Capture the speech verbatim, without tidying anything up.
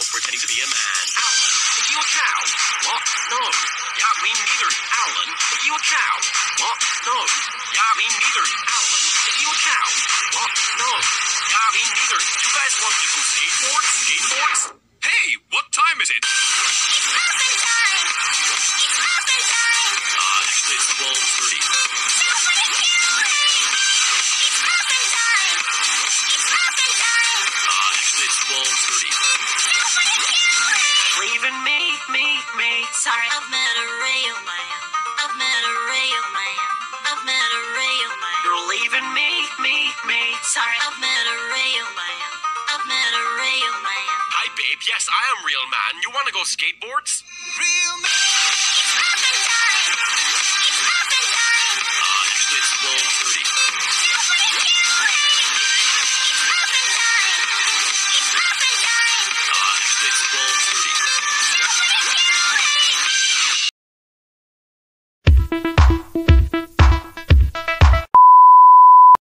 pretending to be a man. Alan, are you a cow? What? No. Yeah, me neither. Alan, are you a cow? What? No. Yeah, me neither. Alan, are you a cow? What? No. Yeah, me neither. You guys want to go skateboards? Skateboards? Hey, what time is it? It's muffin time! It's muffin time! Uh, actually, it's twelve thirty. Somebody kill me! It's muffin time! It's muffin time! Uh, actually, it's twelve thirty. Somebody kill me! Leaving me, me, me. Sorry, I've met a real man. I've met a real man. I've met a real man. You're leaving me, me, me. Sorry, I've met a real man. I've met a real man. Hi, babe. Yes, I am real man. You want to go skateboards? Real man!